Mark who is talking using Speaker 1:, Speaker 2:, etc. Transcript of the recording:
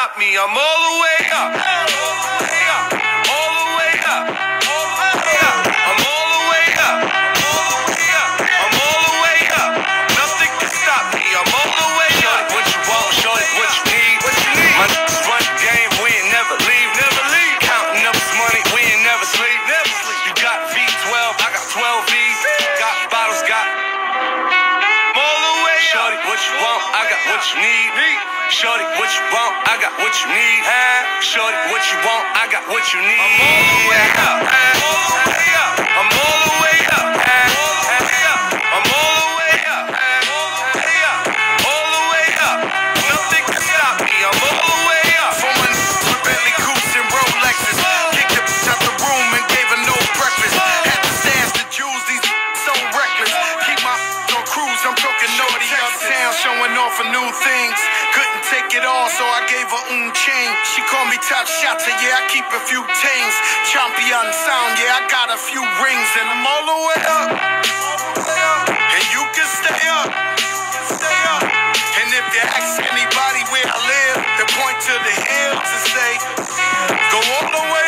Speaker 1: stop me. I'm all the way up. All the way up. All the way up. All the way up. I'm all the way up. All the way up. I'm all the way up. Nothing can stop me. I'm all the way up. What you want, show it what you need. What you need. My niggas run the game, we ain't never leave. Never leave. Counting up this money, we ain't never sleep. Never sleep. You got V12, I got 12 V's. Got bottles, got all the way up. Shorty, what you want, I got what you need. Shorty, what you want, I got what you need. Shorty, what you want, I got what you need. I'm all the way up. All the way up. I'm all the way up. All the way up. I'm all the way up. All the way up. All the way up. Nothing can stop me. I'm all the way up.
Speaker 2: For my with Bentley Coupes and Rolexes. Kicked the bitch out the room and gave her no breakfast. Had to stash the jewels, these so reckless. Keep my on cruise, I'm talking naughty uptown, showing off for new things. Couldn't take it all, so I gave her chain. She called me top shotter, yeah, I keep a few tings. Champion sound, yeah, I got a few rings. And I'm all the way up. And you can stay up. And if you ask anybody where I live, they point to the hills and say, go all the way